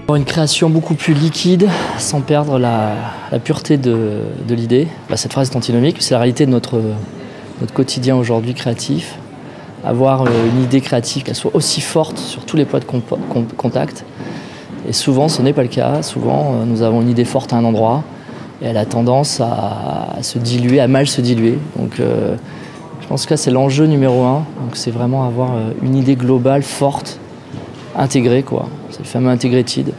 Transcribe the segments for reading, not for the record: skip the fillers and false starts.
Une création beaucoup plus liquide, sans perdre la pureté de l'idée. Cette phrase est antinomique, c'est la réalité de notre quotidien aujourd'hui créatif. Avoir une idée créative, qu'elle soit aussi forte sur tous les points de contact. Et souvent, ce n'est pas le cas. Souvent, nous avons une idée forte à un endroit et elle a tendance à se diluer, à mal se diluer. Donc, je pense que là, c'est l'enjeu numéro 1. Donc, c'est vraiment avoir une idée globale, forte, intégrée, quoi. C'est le fameux integrated.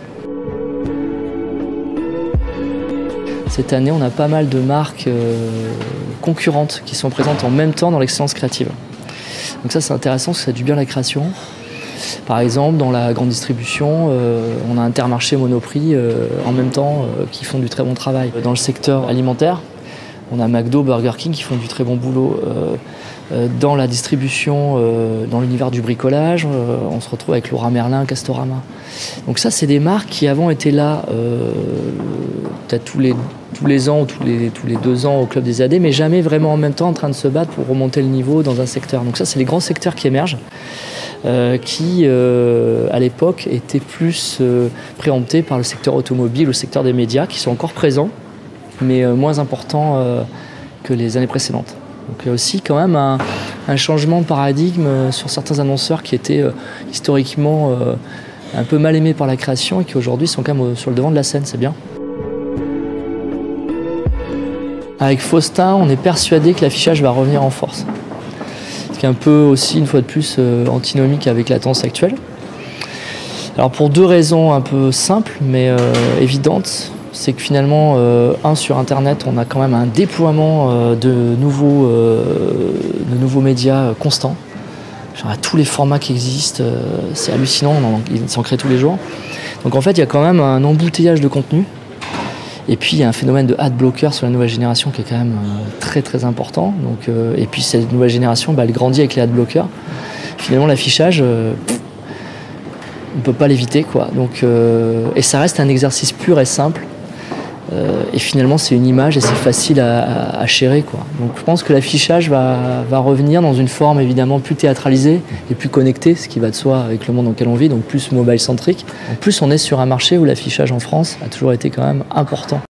Cette année, on a pas mal de marques concurrentes qui sont présentes en même temps dans l'excellence créative. Donc ça, c'est intéressant parce que ça aide bien la création. Par exemple, dans la grande distribution, on a Intermarché, Monoprix en même temps qui font du très bon travail. Dans le secteur alimentaire, on a McDo, Burger King qui font du très bon boulot. Dans la distribution, dans l'univers du bricolage, on se retrouve avec Leroy Merlin, Castorama. Donc ça, c'est des marques qui avant étaient là peut-être tous les ans ou tous les 2 ans au Club des AD, mais jamais vraiment en même temps en train de se battre pour remonter le niveau dans un secteur. Donc ça, c'est les grands secteurs qui émergent, qui à l'époque étaient plus préemptés par le secteur automobile, le secteur des médias, qui sont encore présents, mais moins importants que les années précédentes. Donc il y a aussi quand même un changement de paradigme sur certains annonceurs qui étaient historiquement un peu mal aimés par la création et qui aujourd'hui sont quand même sur le devant de la scène, c'est bien. Avec Faustin, on est persuadé que l'affichage va revenir en force. Ce qui est un peu aussi, une fois de plus, antinomique avec la tendance actuelle. Alors pour 2 raisons un peu simples, mais évidentes. C'est que finalement, sur Internet, on a quand même un déploiement de nouveaux médias constants. Genre à tous les formats qui existent, c'est hallucinant, ils s'en créent tous les jours. Donc en fait, il y a quand même un embouteillage de contenu. Et puis il y a un phénomène de ad blocker sur la nouvelle génération qui est quand même très très important. Donc, et puis cette nouvelle génération, elle grandit avec les ad blockers. Finalement, l'affichage, on ne peut pas l'éviter, quoi. Donc, et ça reste un exercice pur et simple. Et finalement, c'est une image et c'est facile à chérer, quoi. Donc je pense que l'affichage va revenir dans une forme évidemment plus théâtralisée et plus connectée, ce qui va de soi avec le monde dans lequel on vit, donc plus mobile-centrique. En plus, on est sur un marché où l'affichage en France a toujours été quand même important.